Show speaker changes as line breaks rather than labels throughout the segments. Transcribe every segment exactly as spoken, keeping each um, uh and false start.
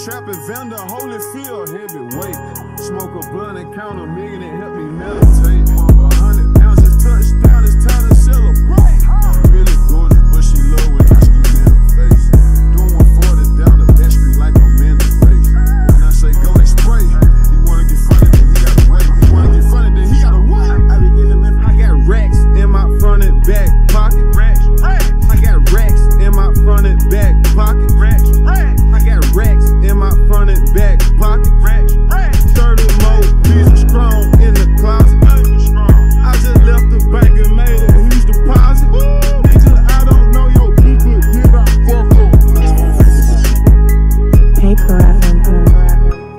trapping vendor, holy field, heavyweight. Smoke a blunt and count a million and help me meditate. A hundred ounces touchdown, it's time to celebrate. Really gorgeous, but she low when I ski in her face. Doing one forty down the back street like I'm in the race. When I say go, they spray. He wanna get funny, then he gotta wait. He wanna get funny, then he gotta wait. I be getting them, I got racks in my front and back pocket. Racks, racks. I got racks in my front and back pocket. Racks, racks. I got racks in my front and back pocket. Racks, racks. thirty more pieces strong in the closet. I just left the bank and made a huge deposit. Nigga, I don't know your people, did I fuck up?
Paperrouteempire.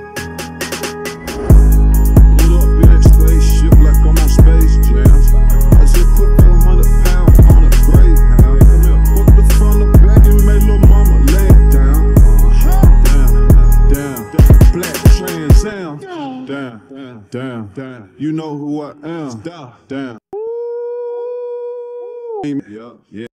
Pull up in that spaceship like I'm on Space Jam. I just put four hundred pounds on a Greyhound. Put the front up back and made little mama lay it down. Down, down, black Trans Am. Down, down, down. You know who I am. Down. Yeah, yeah.